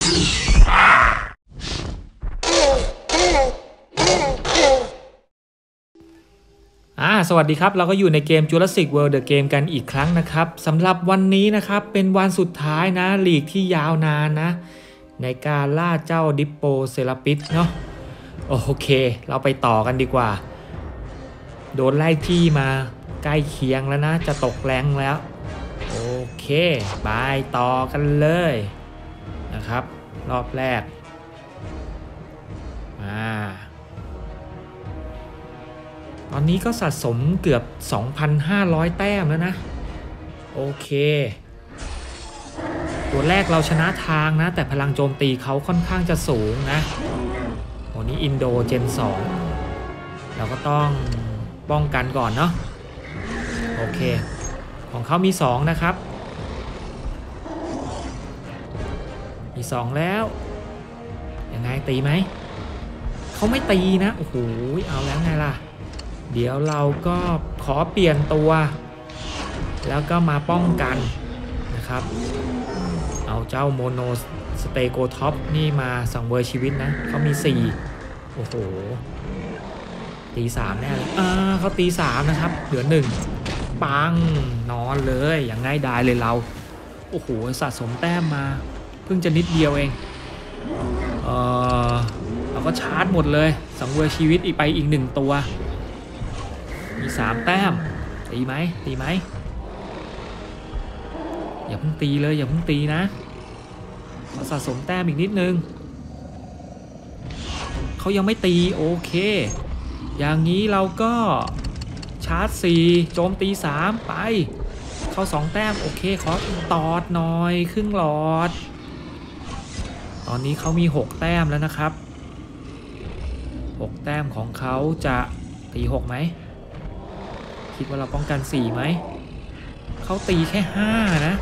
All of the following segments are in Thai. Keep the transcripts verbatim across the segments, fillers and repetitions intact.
อ่าสวัสดีครับเราก็อยู่ในเกม Jurassic World The Game กันอีกครั้งนะครับสำหรับวันนี้นะครับเป็นวันสุดท้ายนะลีกที่ยาวนานนะในการล่าเจ้าดิปโปเซราปิสเนาะโอเคเราไปต่อกันดีกว่าโดนไล่ที่มาใกล้เคียงแล้วนะจะตกแรงแล้วโอเคไปต่อกันเลยนะครับรอบแรกมาตอนนี้ก็สะสมเกือบ สองพันห้าร้อย แต้มแล้วนะโอเคตัวแรกเราชนะทางนะแต่พลังโจมตีเขาค่อนข้างจะสูงนะวันนี้อินโดเจนสองเราก็ต้องป้องกันก่อนเนาะโอเคของเขามีสองนะครับมีสองแล้วยังไงตีไหมเขาไม่ตีนะโอ้โหเอาแล้วไงล่ะเดี๋ยวเราก็ขอเปลี่ยนตัวแล้วก็มาป้องกันนะครับเอาเจ้าโมโนสเตโกท็อปนี่มาสังเวยชีวิตนะเขามีสี่โอ้โหตีสามแน่เลยอ่าเขาตีสามนะครับเหลือหนึ่งปังนอนเลยอย่างง่ายดายเลยเราโอ้โหสะสมแต้มมาเพิ่งจะนิดเดียวเองเออเราก็ชาร์จหมดเลยสังเวยชีวิตอีกไปอีกหนึ่งตัวมีสามแต้มตีไหมตีไหมอย่าเพิ่งตีเลยอย่าเพิ่งตีนะเราสะสมแต้มอีกนิดนึงเขายังไม่ตีโอเคอย่างนี้เราก็ชาร์จสี่โจมตีสามไปเข้าสองแต้มโอเคขอตอดหน่อยครึ่งหลอดตอนนี้เขามีหกแต้มแล้วนะครับหกแต้มของเขาจะตีหกไหมคิดว่าเราป้องกันสี่ไหมเขาตีแค่ห้านะ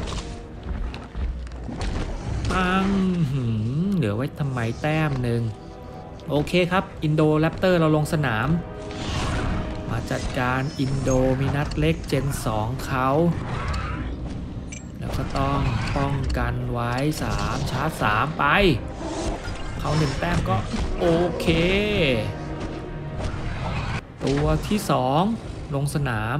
ปังเหลือไว้ทำไมแต้มหนึ่งโอเคครับอินโดแรปเตอร์เราลงสนามมาจัดการอินโดมินัสเล็กเจนสองเขาแล้วก็ต้องป้องกันไว้สามชาร์จสามไปเขาหนึ่งแต้มก็โอเคตัวที่สองลงสนาม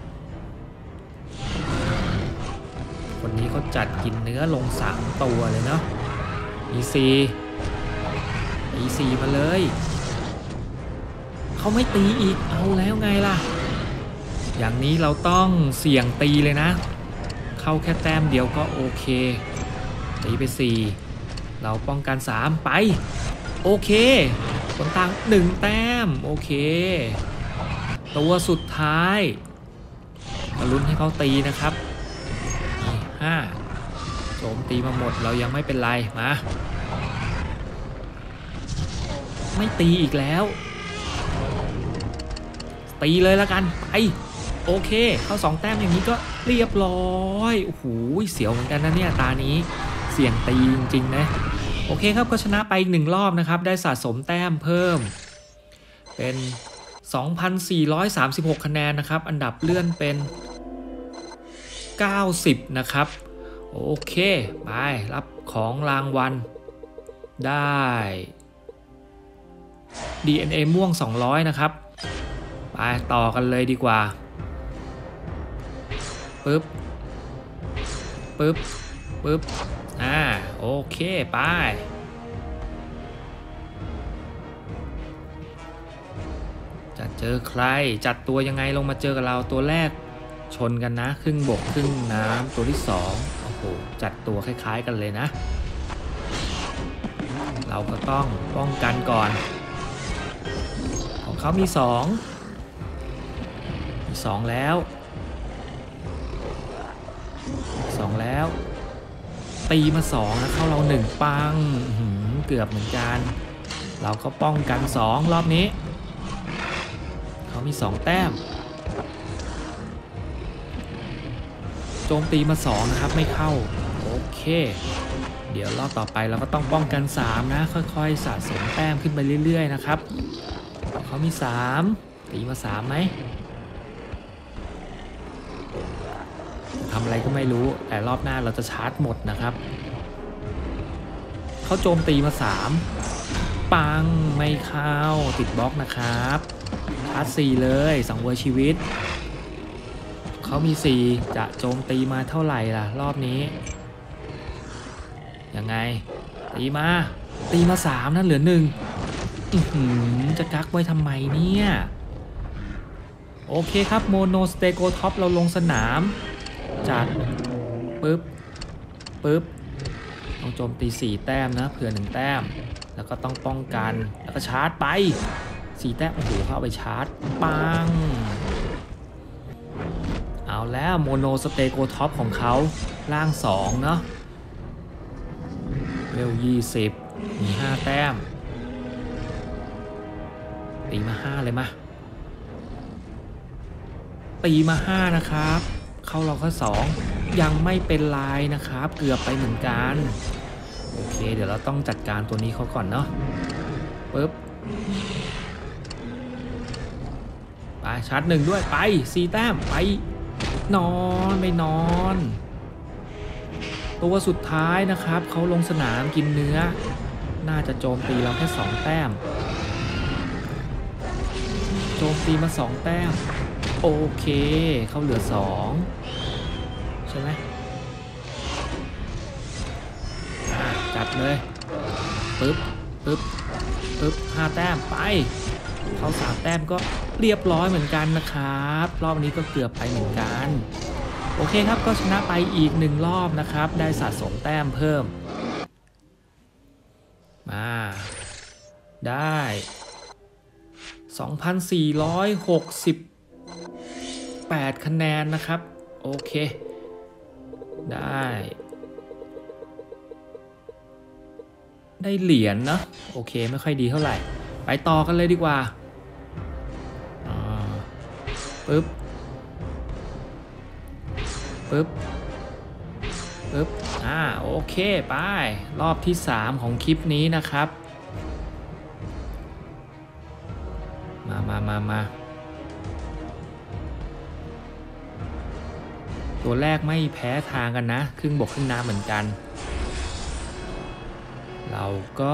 คนนี้เขาจัดกินเนื้อลงสามตัวเลยเนาะอีซีอีซีมาเลยเขาไม่ตีอีกเอาแล้วไงล่ะอย่างนี้เราต้องเสี่ยงตีเลยนะเข้าแค่แต้มเดียวก็โอเคตีไปสี่เราป้องกันสามไปโอเคคนต่างหนึ่งแต้มโอเคตัวสุดท้ายมาลุ้นให้เขาตีนะครับห้าโจมตีมาหมดเรายังไม่เป็นไรมาไม่ตีอีกแล้วตีเลยละกันไปโอเคเข้าสองแต้มอย่างนี้ก็เรียบร้อยโอ้โหเสียวเหมือนกันนะเนี่ยตานี้เสี่ยงตีจริงๆนะโอเคครับก็ชนะไปอีกหนึ่งรอบนะครับได้สะสมแต้มเพิ่มเป็น สองพันสี่ร้อยสามสิบหก คะแนนนะครับอันดับเลื่อนเป็นเก้าสิบนะครับโอเคไปรับของรางวัลได้ ดี เอ็น เอ ม่วงสองร้อยนะครับไปต่อกันเลยดีกว่าปึ๊บปึ๊บปึ๊บอ่าโอเคไปจะเจอใครจัดตัวยังไงลงมาเจอกับเราตัวแรกชนกันนะครึ่งบกครึ่งน้ำตัวที่สองโอ้โหจัดตัวคล้ายๆกันเลยนะเราก็ต้องป้องกันก่อนของเขามีสองมีสองแล้วสองแล้วตีมาสองแล้วเข้าเราหนึ่งปังเกือบเหมือนกันเราก็ป้องกันสองรอบนี้เขามีสองแต้มโจมตีมาสองนะครับไม่เข้าโอเคเดี๋ยวรอบต่อไปเราก็ต้องป้องกันสามนะค่อยๆสะสมแต้มขึ้นไปเรื่อยๆนะครับเขามีสามตีมาสามไหมทำอะไรก็ไม่รู้แต่รอบหน้าเราจะชาร์จหมดนะครับเขาโจมตีมาสามปังไม่เข้าติดบล็อกนะครับชาร์จสี่เลยสังเวยชีวิตเขามีสี่จะโจมตีมาเท่าไหร่ล่ะรอบนี้ยังไงตีมาตีมาสามนั่นเหลือหนึ่งจะกักไว้ทำไมเนี่ยโอเคครับโมโนสเตโกท็อปเราลงสนามจัดปึ๊บปึ๊บต้องโจมตีสี่แต้มนะเผื่อหนึ่งแต้มแล้วก็ต้องป้องกันแล้วก็ชาร์จไปสี่แต้มโอ้โหเข้าไปชาร์จปังเอาแล้วโมโนสเตโกท็อปของเขาล่างสองเนาะเร็วยี่สิบมีห้าแต้มตีมาห้าเลยมาตีมาห้านะครับเข้าเราแค่สองยังไม่เป็นไรนะครับเกือบไปเหมือนกันโอเคเดี๋ยวเราต้องจัดการตัวนี้เขาก่อนเนาะปึ๊บไปชาร์จหนึ่งด้วยไปสี่แต้มไปนอนไม่นอนตัวสุดท้ายนะครับเขาลงสนามกินเนื้อน่าจะโจมตีเราแค่สองแต้มโจมตีมาสองแต้มโอเคเขาเหลือสองใช่ไหมจัดเลยปึ๊บปึ๊บปึ๊บห้าแต้มไปเขาสามแต้มก็เรียบร้อยเหมือนกันนะครับรอบนี้ก็เกือบไปเหมือนกันโอเคครับก็ชนะไปอีกหนึ่งรอบนะครับได้สะสมแต้มเพิ่มมาได้ สองพันสี่ร้อยหกสิบแปด คะแนนนะครับโอเคได้ได้เหรียญเนาะโอเคไม่ค่อยดีเท่าไหร่ไปต่อกันเลยดีกว่าปึ๊บปึ๊บปึ๊บอ่าโอเคไปรอบที่สามของคลิปนี้นะครับมามามามาตัวแรกไม่แพ้ทางกันนะครึ่งบกครึ่งน้ำเหมือนกันเราก็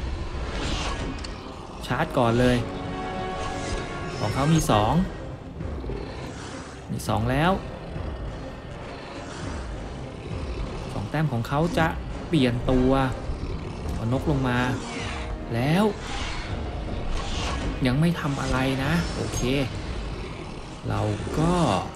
ชาร์จก่อนเลยของเขามีสองมีสองแล้วสองแต้มของเขาจะเปลี่ยนตัวเอานกลงมาแล้วยังไม่ทำอะไรนะโอเคเราก็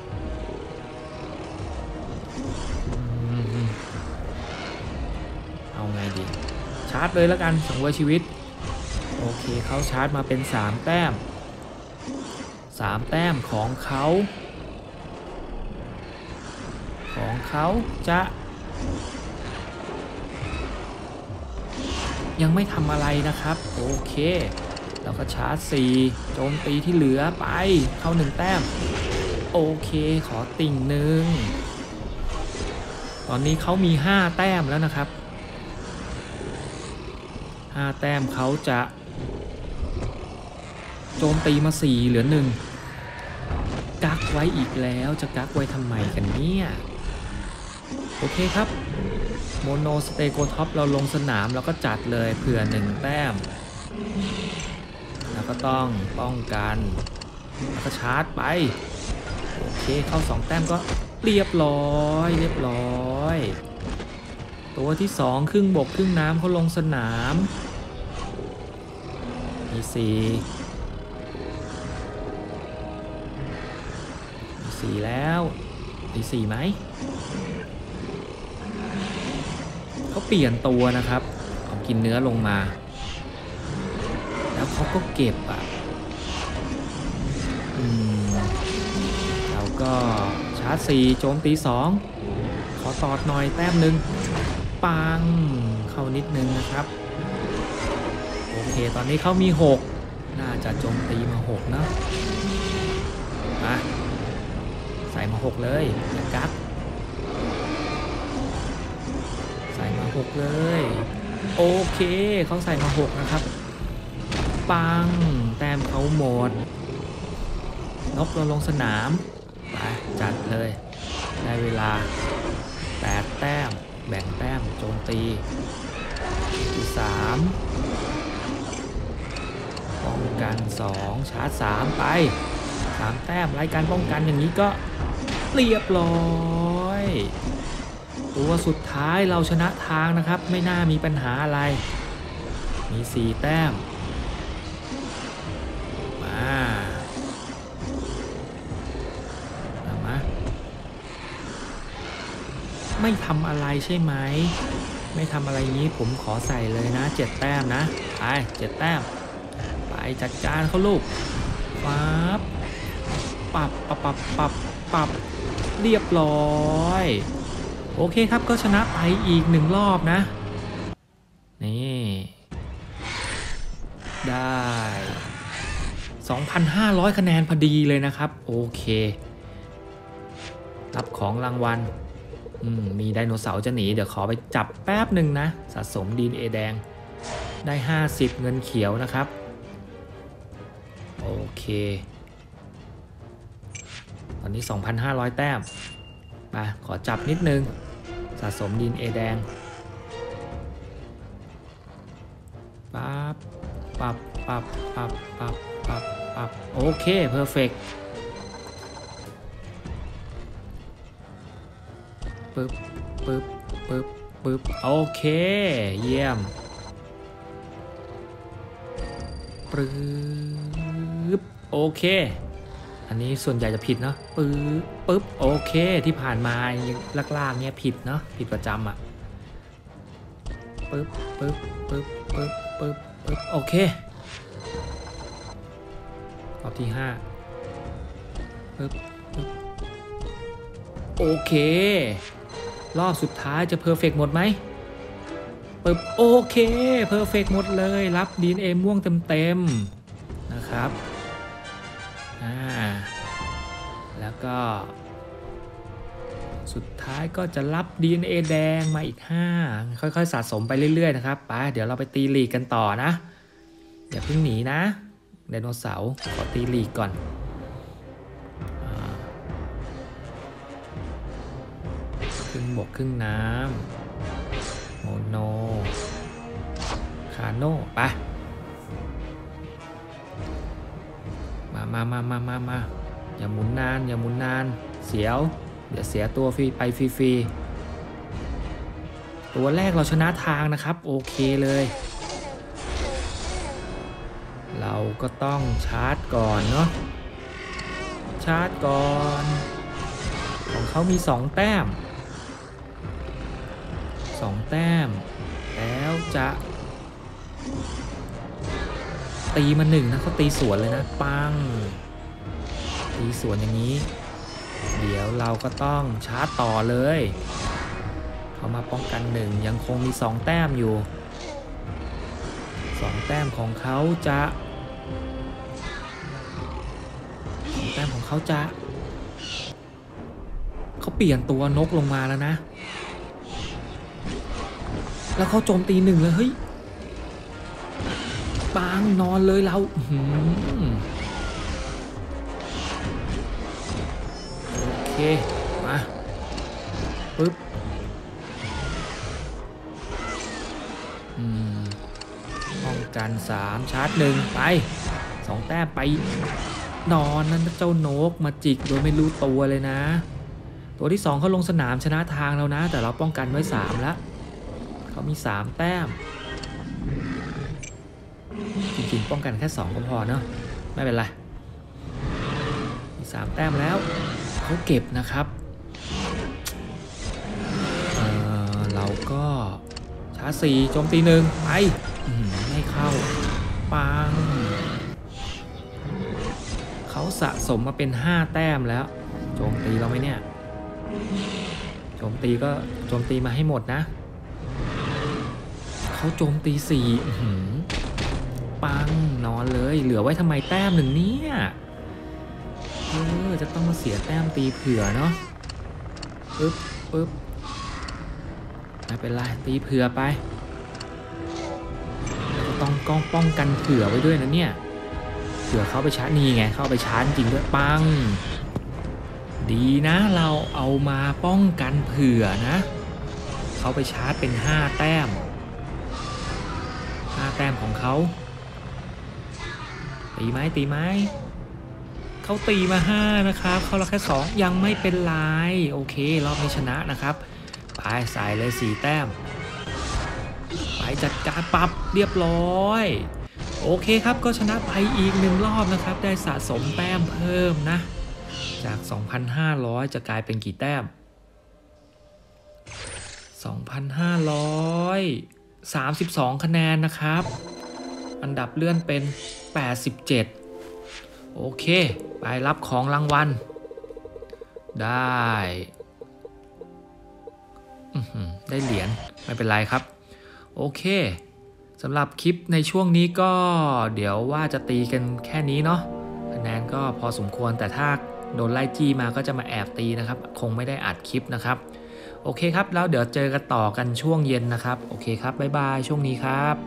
เอาไงดีชาร์จเลยแล้วกันสังเวยชีวิตโอเคเขาชาร์จมาเป็นสามแต้มสามแต้มของเขาของเขาจะยังไม่ทำอะไรนะครับโอเคแล้วก็ชาร์จสี่โจมตีที่เหลือไปเข้าหนึ่งแต้มโอเคขอติ่งหนึ่งตอนนี้เขามีห้าแต้มแล้วนะครับห้าแต้มเขาจะโจมตีมาสี่เหลือหนึ่งกักไว้อีกแล้วจะกักไว้ทำไมกันเนี่ยโอเคครับโมโนสเตโกท็อปเราลงสนามแล้วก็จัดเลยเผื่อหนึ่งแต้มแล้วก็ต้องป้องกันแล้วก็ชาร์จไปโอเคเข้าสองแต้มก็เรียบร้อยเรียบร้อยตัวที่สองครึ่งบกครึ่งน้ำเขาลงสนามมีสี่มีสี่แล้วมีสี่ไหมเขาเปลี่ยนตัวนะครับเอากินเนื้อลงมาแล้วเขาก็เก็บอ่ะอืมเราก็ชาร์จสี่โจมตีสองขอตอดหน่อยแต้มหนึ่งปังเข้านิดนึงนะครับโอเคตอนนี้เขามีหกน่าจะโจมตีมาหกนะมาใส่มาหกเลยอย่ากักใส่มาหกเลยโอเคเขาใส่มาหกนะครับปังแต้มเขาหมดนกเราลงสนามไปจัดเลยได้เวลาแปดแต้มแบ่งแต้มโจมตีามป้องกันสองชาร์จสามไปสามแต้มรายการป้องกันอย่างนี้ก็เรียบร้อยตัวสุดท้ายเราชนะทางนะครับไม่น่ามีปัญหาอะไรมีสี่แต้มมามาไม่ทำอะไรใช่ไหมไม่ทำอะไรนี้ผมขอใส่เลยนะเจ็ดแต้มนะไปเจ็ดแต้มไปจัดการเขาลูกปั๊บปับปับปับปับปับเรียบร้อยโอเคครับก็ชนะไปอีกหนึ่งรอบนะนี่ได้ สองพันห้าร้อย คะแนนพอดีเลยนะครับโอเครับของรางวัลมีไดโนเสาร์จะหนีเดี๋ยวขอไปจับแป๊บหนึ่งนะสะสม ดี เอ็น เอ แดงได้ห้าสิบเงินเขียวนะครับโอเคตอนนี้ สองพันห้าร้อย แต้มมาขอจับนิดนึงสะสม ดี เอ็น เอ แดงปั๊บปับปับปับปับปับปับโอเคเพอร์เฟกต์ปึ๊บปึ๊บปึ๊บปึ๊บโอเคเยี่ยมปึ๊บโอเคอันนี้ส่วนใหญ่จะผิดเนาะปึ๊บปึ๊บโอเคที่ผ่านมาล่างๆเนี่ยผิดเนาะผิดประจำอ่ะปึ๊บปึ๊บปึ๊บปึ๊บปึ๊บปึ๊บโอเครอบที่ห้าปึ๊บปึ๊บโอเครอบสุดท้ายจะเพอร์เฟกต์หมดไหมปึ๊บโอเคเพอร์เฟกต์หมดเลยรับ ดี เอ็น เอ ม่วงเต็มๆนะครับอ่าแล้วก็สุดท้ายก็จะรับ ดี เอ็น เอ แดงมาอีกห้าค่อยๆสะสมไปเรื่อยๆนะครับไปเดี๋ยวเราไปตีลีกกันต่อนะอย่าเพิ่งหนีนะไดโนเสาร์ขอตีลีกก่อนครึ่งบกครึ่งน้ำโมโนคาโน่ไปมามามามามามาอย่าหมุนนานอย่าหมุนนานเสียวเดี๋ยวเสียตัวฟรีไปฟรีๆตัวแรกเราชนะทางนะครับโอเคเลยเราก็ต้องชาร์จก่อนเนาะชาร์จก่อนของเขามีสองแต้มสองแต้มแล้วจะตีมาหนึ่งนะเขาตีสวนเลยนะปังตีสวนอย่างนี้เดี๋ยวเราก็ต้องชาร์จต่อเลยเขามาป้องกันหนึ่งยังคงมีสองแต้มอยู่สองแต้มของเขาจะสองแต้มของเขาจะเขาเปลี่ยนตัวนกลงมาแล้วนะแล้วเขาโจมตีหนึ่งเลยเฮ้ยปังนอนเลยเราโอเคมาปึ๊บป้องกันสามชาร์จหนึ่งไปสองแต้มไปนอนนั่นเจ้านกมาจิกโดยไม่รู้ตัวเลยนะตัวที่สองเขาลงสนามชนะทางแล้วนะแต่เราป้องกันไว้สามแล้วเขามีสามแต้มจริงๆป้องกันแค่สองก็พอเนาะไม่เป็นไรมีสามแต้มแล้วเขาเก็บนะครับเออเราก็ชาร์จสี่โจมตีหนึ่งไปไม่เข้าปังเขาสะสมมาเป็นห้าแต้มแล้วโจมตีเราไหมเนี่ยโจมตีก็โจมตีมาให้หมดนะเขาโจมตีสี่ปังนอนเลยเหลือไว้ทำไมแต้มหนึ่งเนี่ยเออจะต้องมาเสียแต้มตีเผื่อเนาะปึ๊บปึ๊บไม่เป็นไรตีเผื่อไปต้องก้องป้องกันเผื่อไว้ด้วยนะเนี่ยเผื่อเข้าไปชาร์จนี่ไงเข้าไปชาร์จจริงด้วยปังดีนะเราเอามาป้องกันเผื่อนะเขาไปชาร์จเป็นห้าแต้มาแต้มของเขาตีไหมตีไหมเขาตีมาห้านะครับเขาเราแค่สองยังไม่เป็นไรโอเครอบนี้ชนะนะครับไปใส่เลยสี่แต้มไปจัดการปรับเรียบร้อยโอเคครับก็ชนะไปอีกหนึ่งรอบนะครับได้สะสมแต้มเพิ่มนะจาก สองพันห้าร้อย จะกลายเป็นกี่แต้ม สองพันห้าร้อยสามสิบสอง คะแนนนะครับอันดับเลื่อนเป็นแปดสิบเจ็ดโอเคไปรับของรางวัลได้ได้เหรียญไม่เป็นไรครับโอเคสำหรับคลิปในช่วงนี้ก็เดี๋ยวว่าจะตีกันแค่นี้เนาะคะแนนก็พอสมควรแต่ถ้าโดนไล่จี้มาก็จะมาแอบตีนะครับคงไม่ได้อัดคลิปนะครับโอเคครับแล้วเดี๋ยวเจอกันต่อกันช่วงเย็นนะครับโอเคครับบ๊ายบายช่วงนี้ครับ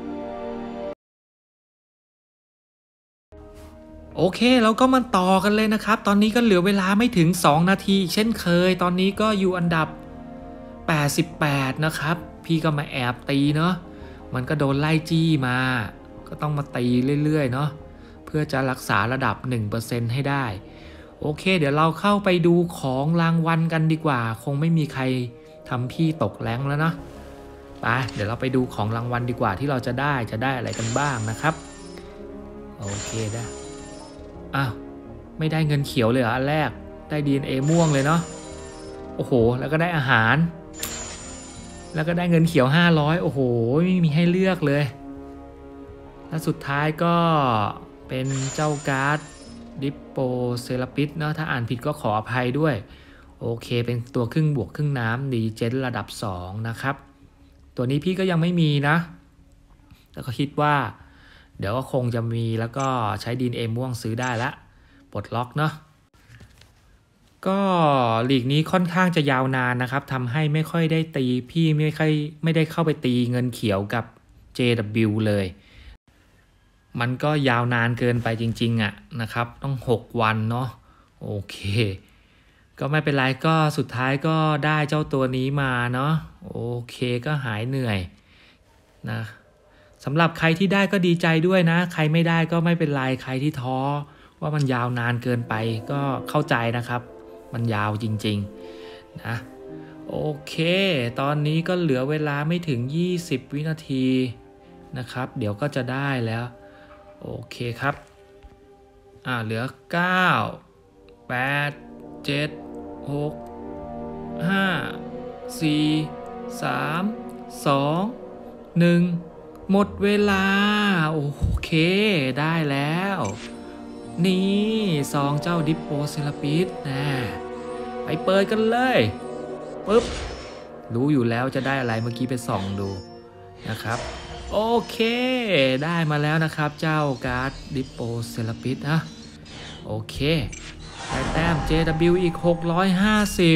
โอเคเราก็มาต่อกันเลยนะครับตอนนี้ก็เหลือเวลาไม่ถึงสองนาทีเช่นเคยตอนนี้ก็อยู่อันดับแปดสิบแปดนะครับพี่ก็มาแอบตีเนาะมันก็โดนไล่จี้มาก็ต้องมาตีเรื่อยๆเนาะเพื่อจะรักษาระดับ หนึ่งเปอร์เซ็นต์ ให้ได้โอเคเดี๋ยวเราเข้าไปดูของรางวัลกันดีกว่าคงไม่มีใครทำพี่ตกแรงแล้วนะไปเดี๋ยวเราไปดูของรางวัลดีกว่าที่เราจะได้จะได้อะไรกันบ้างนะครับโอเคได้อ้าวไม่ได้เงินเขียวเลยเหรออันแรกได้ ดี เอ็น เอ ม่วงเลยเนาะโอ้โหแล้วก็ได้อาหารแล้วก็ได้เงินเขียวห้าร้อยโอ้โหไม่มีให้เลือกเลยและสุดท้ายก็เป็นเจ้าการ์ดดิปโปเซราปิสเนาะถ้าอ่านผิดก็ขออภัยด้วยโอเคเป็นตัวครึ่งบวกครึ่งน้ำดีเจนระดับสองนะครับตัวนี้พี่ก็ยังไม่มีนะแต่ก็คิดว่าเดี๋ยวก็คงจะมีแล้วก็ใช้ ดี เอ็น เอ ม่วงซื้อได้ละปลดล็อกเนาะก็ลีกนี้ค่อนข้างจะยาวนานนะครับทำให้ไม่ค่อยได้ตีพี่ไม่ค่อยไม่ได้เข้าไปตีเงินเขียวกับ เจ ดับเบิลยู เลยมันก็ยาวนานเกินไปจริงๆอ่ะนะครับต้องหกวันเนาะโอเคก็ไม่เป็นไรก็สุดท้ายก็ได้เจ้าตัวนี้มาเนาะโอเคก็หายเหนื่อยนะสำหรับใครที่ได้ก็ดีใจด้วยนะใครไม่ได้ก็ไม่เป็นไรใครที่ท้อว่ามันยาวนานเกินไปก็เข้าใจนะครับมันยาวจริงๆนะโอเคตอนนี้ก็เหลือเวลาไม่ถึงยี่สิบวินาทีนะครับเดี๋ยวก็จะได้แล้วโอเคครับอ่าเหลือเก้า แปด เจ็ด หก ห้า สี่ สาม สอง หนึ่งหมดเวลาโอเคได้แล้วนี่ซองเจ้าดิปโปเซราปิสนะไปเปิดกันเลยปึ๊บรู้อยู่แล้วจะได้อะไรเมื่อกี้ไปส่องดูนะครับโอเคได้มาแล้วนะครับเจ้าการ์ดดิปโปเซราปิสนะโอเคได้แต้ม เจ ดับเบิลยู อีกหกร้อยห้าสิบ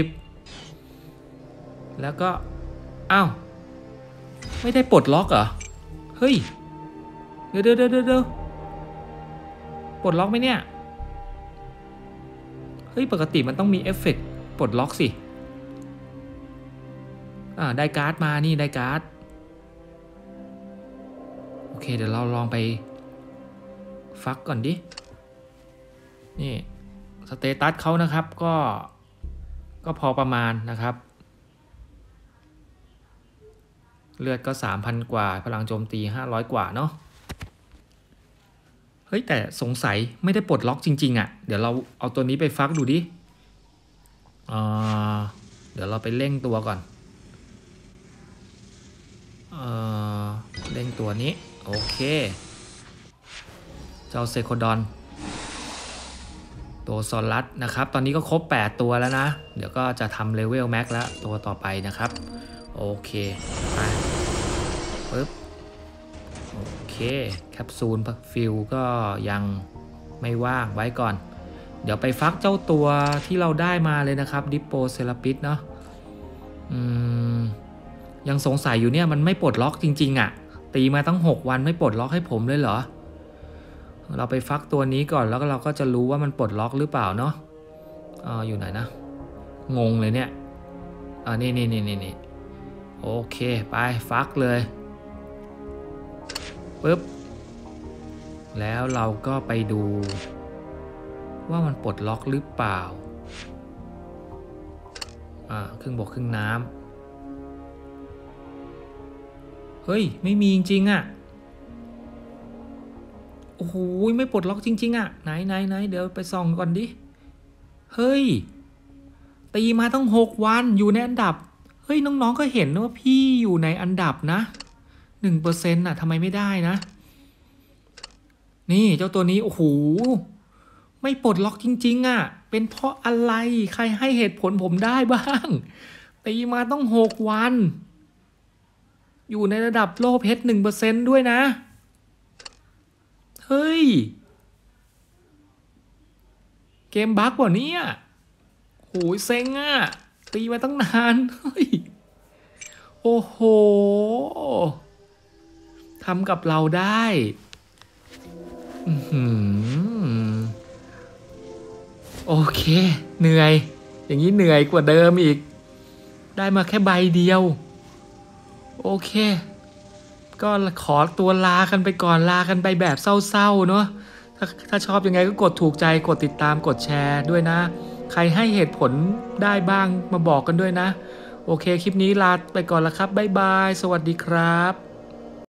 แล้วก็อ้าวไม่ได้ปลดล็อกเหรอเฮ้ยเดี๋ยวเดี๋ยวเดี๋ยวเดี๋ยวปลดล็อกไหมเนี่ยเฮ้ยปกติมันต้องมีเอฟเฟกต์ปลดล็อกสิอ่าได้การ์ดมานี่ได้การ์ดโอเคเดี๋ยวเราลองไปฟักก่อนดินี่สเตตัสเขานะครับก็ก็พอประมาณนะครับเลือดก็ สามพัน กว่าพลังโจมตีห้าร้อยกว่าเนาะเฮ้ยแต่สงสัยไม่ได้ปลดล็อกจริงๆอ่ะเดี๋ยวเราเอาตัวนี้ไปฟักดูดิอ่าเดี๋ยวเราไปเร่งตัวก่อนเอ่อเร่งตัวนี้โอเคเจ้าเซโคดอนตัวซอลัสนะครับตอนนี้ก็ครบแปดตัวแล้วนะเดี๋ยวก็จะทำเลเวลแม็กแล้วตัวต่อไปนะครับโอเคไปปึ๊บโอเคแคปซูลฟิลก็ยังไม่ว่างไว้ก่อนเดี๋ยวไปฟักเจ้าตัวที่เราได้มาเลยนะครับดิปโปเซราปิสเนาะอืมยังสงสัยอยู่เนี่ยมันไม่ปลดล็อกจริงๆอ่ะตีมาตั้งหกวันไม่ปลดล็อกให้ผมเลยเหรอเราไปฟักตัวนี้ก่อนแล้วเราก็จะรู้ว่ามันปลดล็อกหรือเปล่าเนาะอ่าอยู่ไหนนะงงเลยเนี่ยอ่านี่นี่นี่นี่โอเคไปฟักเลยปึ๊บแล้วเราก็ไปดูว่ามันปลดล็อกหรือเปล่าอ่าครึ่งบกครึ่งน้ำเฮ้ยไม่มีจริงๆอ่ะโอ้โหไม่ปลดล็อกจริงๆอ่ะไหนไหนไหนเดี๋ยวไปส่องก่อนดิเฮ้ยตีมาตั้งหกวันอยู่ในอันดับเฮ้ยน้องๆก็เห็นว่าพี่อยู่ในอันดับนะหนึ่งเปอร์เซ็นต์อ่ะทำไมไม่ได้นะนี่เจ้าตัวนี้โอ้โหไม่ปลดล็อกจริงๆอ่ะเป็นเพราะอะไรใครให้เหตุผลผมได้บ้างตีมาต้องหกวันอยู่ในระดับโลเพชรหนึ่งเปอร์เซ็นต์ด้วยนะเฮ้ยเกมบั๊กว่ะเนี่ยโหยเซ็งอ่ะตีมาตั้งนานเฮ้ยโอ้โหทำกับเราได้อือหือโอเคเหนื่อยอย่างนี้เหนื่อยกว่าเดิมอีกได้มาแค่ใบเดียวโอเคก็ขอตัวลากันไปก่อนลากันไปแบบเศร้าๆเนาะถ้าถ้าชอบยังไงก็กดถูกใจกดติดตามกดแชร์ด้วยนะใครให้เหตุผลได้บ้างมาบอกกันด้วยนะโอเคคลิปนี้ลาไปก่อนละครับบ๊ายบายสวัสดีครับ